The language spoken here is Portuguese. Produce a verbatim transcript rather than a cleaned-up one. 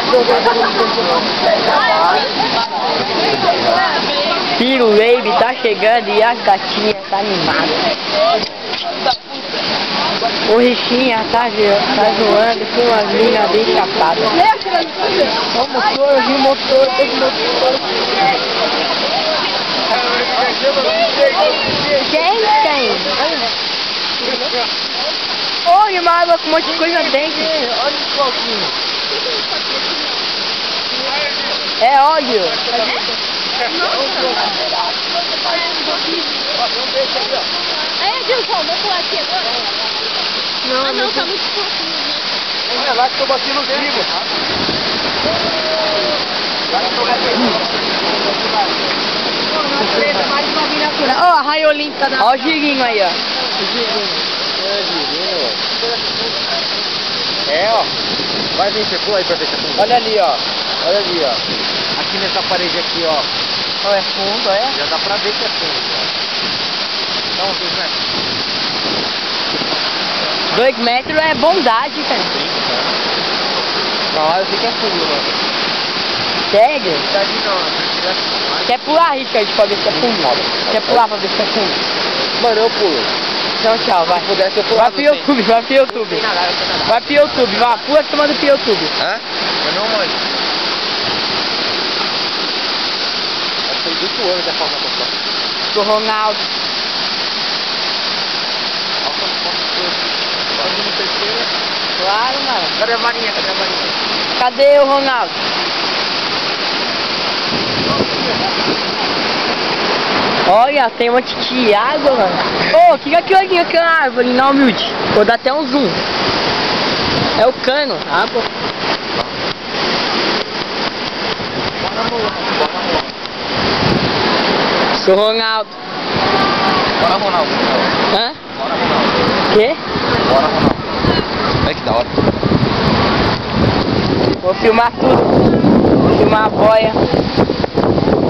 Tiro Wave tá chegando e a gatinha tá animada. O Richinha tá, tá zoando com as minas bem chapadas. Ó o motor, eu vi o motor, tem motor. Quem tem? Olha uma água com um monte de coisa dentro. Olha o coquinho. É óleo. Aí, Adilson, vamos pular aqui agora? Não, ah, não, tá muito fofinho. Olha lá que tô batendo vivo. Ó, a raia olímpica da... Ó o girinho aí, ó. O girinho. É, ó. Vai vir, você pula aí pra ver se é fundo. Olha ali, ó. Olha ali, ó. Aqui nessa parede aqui, ó. Ó, é fundo, é? Já dá pra ver que é fundo, ó. Dá uns dois metros. Dois metros é bondade, cara. Na hora eu sei que é fundo, mano. Sério? Tá de não, Quer pular, Richard, pra ver se é fundo? Quer pular pra ver se é fundo? Mano, eu pulo. Então tchau, vai. Se pudesse eu pular. Vai pro YouTube, vai pro YouTube. Vai pro YouTube, vai. Pula que tu manda pro YouTube. Hã? Eu não manjo. Acho que foi oito anos da forma da Do Ronaldo. Claro, mano. Cadê a varinha? Cadê a varinha? Cadê o Ronaldo? Olha, tem um monte de água, mano. Ô, oh, que é aquilo ali, aquela árvore, não, humilde. Vou dar até um zoom. É o cano, ah, pô. Sou Ronaldo. Bora, Ronaldo. Hã? Bora, Ronaldo. Quê? Bora, Ronaldo. Olha que da hora. Vou filmar tudo. Vou filmar a boia.